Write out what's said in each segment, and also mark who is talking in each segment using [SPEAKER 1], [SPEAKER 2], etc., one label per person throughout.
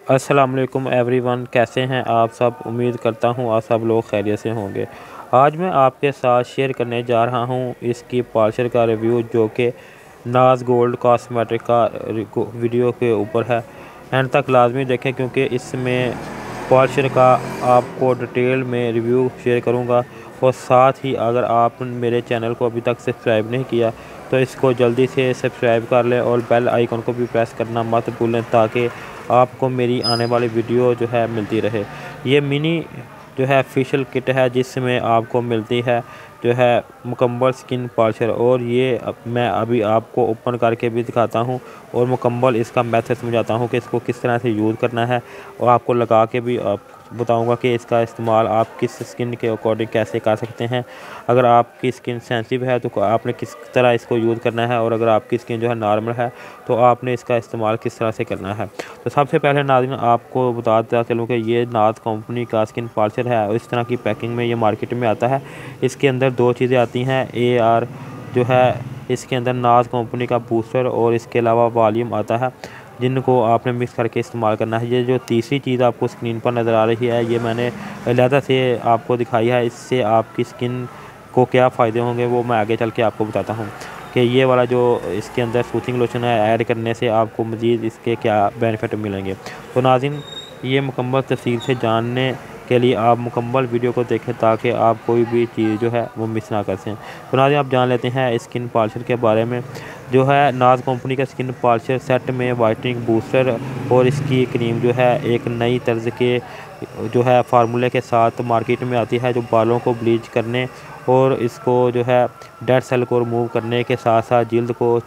[SPEAKER 1] अस्सलाम वालेकुम एवरीवन, कैसे हैं आप सब। उम्मीद करता हूं आप सब लोग खैरियत से होंगे। आज मैं आपके साथ शेयर करने जा रहा हूं इसकी पॉलिशर का रिव्यू, जो कि नाज गोल्ड कॉस्मेटिक का वीडियो के ऊपर है। एंड तक लाजमी देखें क्योंकि इसमें पॉलिशर का आपको डिटेल में रिव्यू शेयर करूंगा। और साथ ही अगर आप मेरे चैनल को अभी तक सब्सक्राइब नहीं किया तो इसको जल्दी से सब्सक्राइब कर लें और बेल आइकन को भी प्रेस करना मत भूलें, ताकि आपको मेरी आने वाली वीडियो जो है मिलती रहे। ये मिनी जो है फेशियल किट है, जिसमें आपको मिलती है जो है मुकम्मल स्किन पॉलिशर। और ये मैं अभी आपको ओपन करके भी दिखाता हूँ और मुकम्मल इसका मेथड समझाता हूँ कि इसको किस तरह से यूज़ करना है, और आपको लगा के भी बताऊंगा कि इसका इस्तेमाल आप किस स्किन के अकॉर्डिंग कैसे कर सकते हैं। अगर आपकी स्किन सेंसिटिव है तो आपने किस तरह इसको यूज़ करना है, और अगर आपकी स्किन जो है नॉर्मल है तो आपने इसका इस्तेमाल किस तरह से करना है। तो सबसे पहले नाज़रीन आपको बताता चलूँ कि ये नाज कंपनी का स्किन पॉलिशर है, और इस तरह की पैकिंग में ये मार्केट में आता है। इसके अंदर दो चीज़ें आती हैं, जो है इसके अंदर नाज कंपनी का बूस्टर और इसके अलावा वॉल्यूम आता है, जिनको आपने मिक्स करके इस्तेमाल करना है। ये जो तीसरी चीज़ आपको स्क्रीन पर नज़र आ रही है, ये मैंने अलहदा से आपको दिखाई है। इससे आपकी स्किन को क्या फ़ायदे होंगे वो मैं आगे चल के आपको बताता हूँ कि ये वाला जो इसके अंदर सूथिंग लोशन है ऐड करने से आपको मज़ीद इसके क्या बेनिफिट मिलेंगे। तो नाज़रीन ये मुकम्मल तफसील से जानने के लिए आप मुकम्मल वीडियो को देखें, ताकि आप कोई भी चीज़ जो है वो मिस ना कर सकें। तो नाज़रीन आप जान लेते हैं स्किन पॉलिशर के बारे में। जो है नाज कंपनी का स्किन पॉलिशर सेट में वाइटनिंग बूस्टर और इसकी क्रीम जो है एक नई तर्ज के जो है फार्मूले के साथ मार्केट में आती है, जो बालों को ब्लीच करने और इसको जो है डेड सेल को रिमूव करने के साथ साथ जल्द को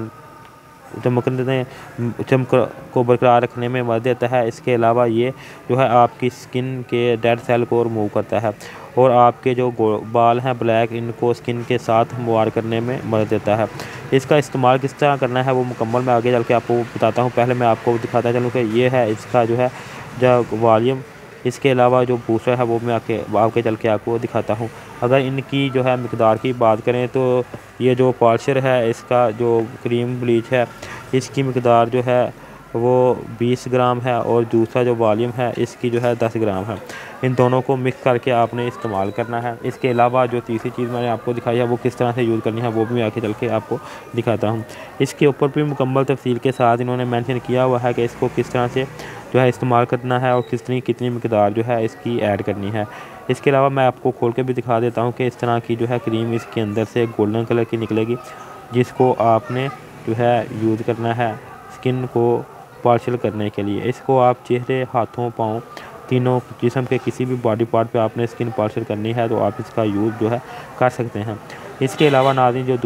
[SPEAKER 1] चमक को बरकरार रखने में मदद देता है। इसके अलावा ये जो है आपकी स्किन के डेड सेल को रिमूव करता है, और आपके जो बाल हैं ब्लैक, इनको स्किन के साथ हमवार करने में मदद देता है। इसका इस्तेमाल किस तरह करना है वो मुकम्मल मैं आगे चल के आपको बताता हूँ। पहले मैं आपको दिखाता चलूँ कि ये है इसका जो है वॉल्यूम। इसके अलावा जो बूस्टर है वो मैं आगे चल के आपको दिखाता हूँ। अगर इनकी जो है मिकदार की बात करें तो ये जो पॉलिशर है, इसका जो क्रीम ब्लीच है, इसकी मिकदार जो है वो 20 ग्राम है, और दूसरा जो वॉल्यूम है इसकी जो है 10 ग्राम है। इन दोनों को मिक्स करके आपने इस्तेमाल करना है। इसके अलावा जो तीसरी चीज़ मैंने आपको दिखाई है वो किस तरह से यूज़ करनी है वो भी आगे चल के आपको दिखाता हूँ। इसके ऊपर भी मुकम्मल तफसील के साथ इन्होंने मेंशन किया हुआ है कि इसको किस तरह से जो है इस्तेमाल करना है और कितनी मिकदार जो है इसकी ऐड करनी है। इसके अलावा मैं आपको खोल के भी दिखा देता हूँ कि इस तरह की जो है क्रीम इसके अंदर से गोल्डन कलर की निकलेगी, जिसको आपने जो है यूज़ करना है स्किन को पॉलिशर करने के लिए। इसको आप चेहरे, हाथों, पाँव, तीनों जिस्म के किसी भी बॉडी पार्ट पे आपने स्किन पॉलिशर करनी है तो आप इसका यूज़ जो है कर सकते हैं। इसके अलावा नाज़रीन जो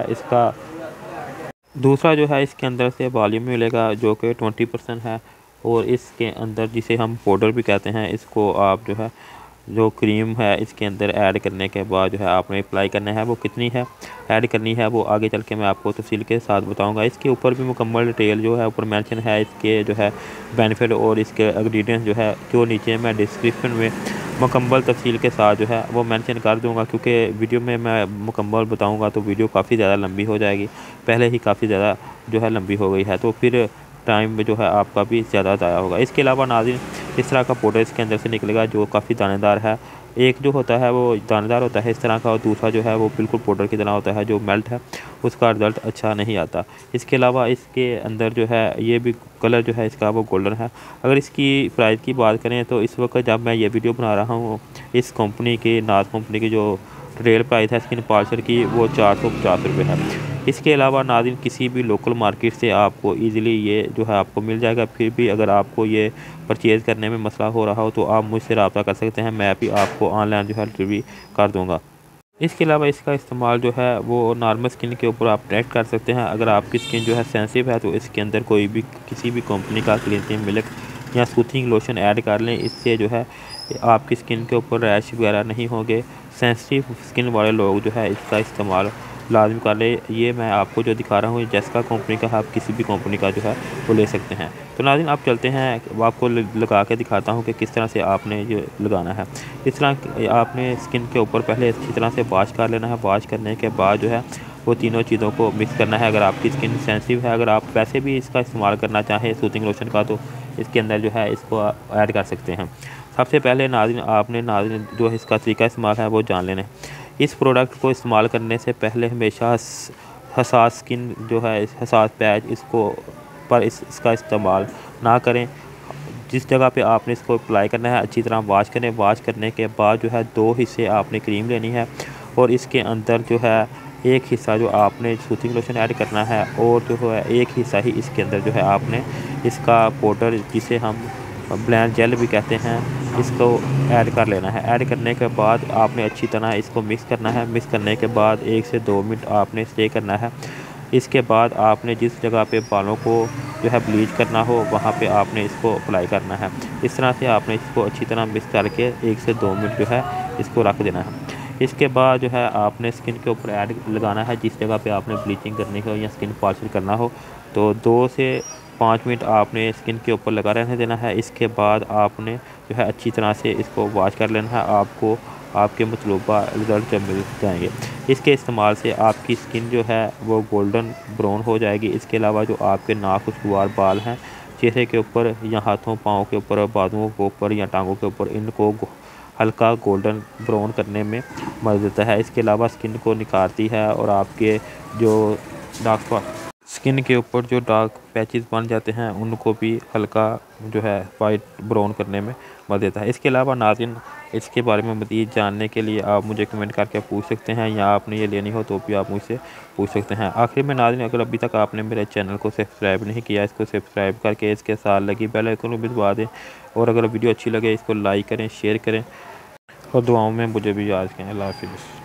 [SPEAKER 1] दूसरा जो है इसके अंदर से वॉल्यूम मिलेगा, जो कि 20% है, और इसके अंदर जिसे हम पाउडर भी कहते हैं, इसको आप जो है जो क्रीम है इसके अंदर ऐड करने के बाद जो है आपने अप्लाई करना है। वो कितनी है ऐड करनी है वो आगे चल के मैं आपको तफसील के साथ बताऊंगा। इसके ऊपर भी मुकम्मल डिटेल जो है ऊपर मेंशन है, इसके जो है बेनिफिट और इसके इंग्रेडिएंट्स जो है जो नीचे मैं डिस्क्रिप्शन में मुकम्मल तफसील के साथ जो है वो मेंशन कर दूंगा, क्योंकि वीडियो में मैं मुकम्मल बताऊंगा तो वीडियो काफ़ी ज़्यादा लंबी हो जाएगी। पहले ही काफ़ी ज़्यादा जो है लंबी हो गई है, तो फिर टाइम में जो है आपका भी ज़्यादा ज़ाया होगा। इसके अलावा नाज़रीन इस तरह का पाउडर इसके अंदर से निकलेगा जो काफ़ी दानेदार है। एक जो होता है वो दानेदार होता है इस तरह का, और दूसरा जो है वो बिल्कुल पाउडर की तरह होता है जो मेल्ट है, उसका रिज़ल्ट अच्छा नहीं आता। इसके अलावा इसके अंदर जो है ये भी कलर जो है इसका वो गोल्डन है। अगर इसकी प्राइस की बात करें तो इस वक्त जब मैं ये वीडियो बना रहा हूँ, इस कंपनी की नाज कंपनी की जो रिटेल प्राइस है स्किन पॉलिशर की वो 450 रुपये है। इसके अलावा नाज़रीन किसी भी लोकल मार्केट से आपको इजीली ये जो है आपको मिल जाएगा। फिर भी अगर आपको ये परचेज़ करने में मसला हो रहा हो तो आप मुझसे रब्ता कर सकते हैं, मैं भी आपको ऑनलाइन जो है डिलीवरी कर दूँगा। इसके अलावा इसका इस्तेमाल जो है वो नॉर्मल स्किन के ऊपर आप डायरेक्ट कर सकते हैं। अगर आपकी स्किन जो है सेंसिटिव है तो इसके अंदर कोई भी किसी भी कंपनी का क्लींजिंग मिल्क या सूथिंग लोशन ऐड कर लें। इससे जो है आपकी स्किन के ऊपर रैश वगैरह नहीं होंगे। सेंसिटिव स्किन वाले लोग जो है इसका इस्तेमाल लाजमी कर ले। ये मैं आपको जो दिखा रहा हूँ जैस्का कंपनी का, आप किसी भी कंपनी का जो है वो ले सकते हैं। तो नाज़रीन आप चलते हैं, वो आपको लगा के दिखाता हूँ कि किस तरह से आपने ये लगाना है। इस तरह आपने स्किन के ऊपर पहले अच्छी तरह से वॉश कर लेना है। वॉश करने के बाद जो है वो तीनों चीज़ों को मिक्स करना है। अगर आपकी स्किन सेंसिटिव है, अगर आप वैसे भी इसका इस्तेमाल करना चाहें सूथिंग लोशन का, तो इसके अंदर जो है इसको ऐड कर सकते हैं। सबसे पहले नाज़रीन आपने जो इसका तरीका इस्तेमाल है वो जान लेना है। इस प्रोडक्ट को इस्तेमाल करने से पहले हमेशा हसास स्किन जो है हसास पैच इसका इस्तेमाल ना करें। जिस जगह पे आपने इसको अप्लाई करना है अच्छी तरह वाश करें। वाश करने के बाद जो है 2 हिस्से आपने क्रीम लेनी है और इसके अंदर जो है एक हिस्सा जो आपने सूथिंग लोशन ऐड करना है और जो है एक हिस्सा ही इसके अंदर जो है आपने इसका पाउडर जिसे हम ब्लेंड जेल भी कहते हैं इसको ऐड कर लेना है। ऐड करने के बाद आपने अच्छी तरह इसको मिक्स करना है। मिक्स करने के बाद 1 से 2 मिनट आपने स्टे करना है। इसके बाद आपने जिस जगह पे बालों को जो है ब्लीच करना हो वहाँ पे आपने इसको अप्लाई करना है। इस तरह से आपने इसको अच्छी तरह मिक्स करके 1 से 2 मिनट जो है इसको रख देना है। इसके बाद जो है आपने स्किन के ऊपर ऐड लगाना है। जिस जगह पे आपने ब्लीचिंग करनी हो या स्किन पॉलिश करना हो तो 2 से 5 मिनट आपने स्किन के ऊपर लगा रहने देना है। इसके बाद आपने जो है अच्छी तरह से इसको वॉश कर लेना है। आपको आपके मतलूबा रिज़ल्ट जब मिल जाएंगे। इसके इस्तेमाल से आपकी स्किन जो है वो गोल्डन ब्राउन हो जाएगी। इसके अलावा जो आपके नाखुशगवार बाल हैं चेहरे के ऊपर या हाथों पाँव के ऊपर बाजुओं के ऊपर या टांगों के ऊपर इनको हल्का गोल्डन ब्राउन करने में मदद देता है। इसके अलावा स्किन को निखारती है और आपके जो डार्क स्पॉट स्किन के ऊपर जो डार्क पैचेस बन जाते हैं उनको भी हल्का जो है वाइट ब्राउन करने में मदद देता है। इसके अलावा नाज़रीन इसके बारे में मज़ीद जानने के लिए आप मुझे कमेंट करके पूछ सकते हैं या आपने ये लेनी हो तो भी आप मुझसे पूछ सकते हैं। आखिर में नाज़रीन अगर अभी तक आपने मेरे चैनल को सब्सक्राइब नहीं किया इसको सब्सक्राइब करके इसके साथ लगी बेल आइकन भी दबा दें और अगर वीडियो अच्छी लगे इसको लाइक करें, शेयर करें और दुआओं में मुझे भी याद करें। अल्लाह हाफ़िज़।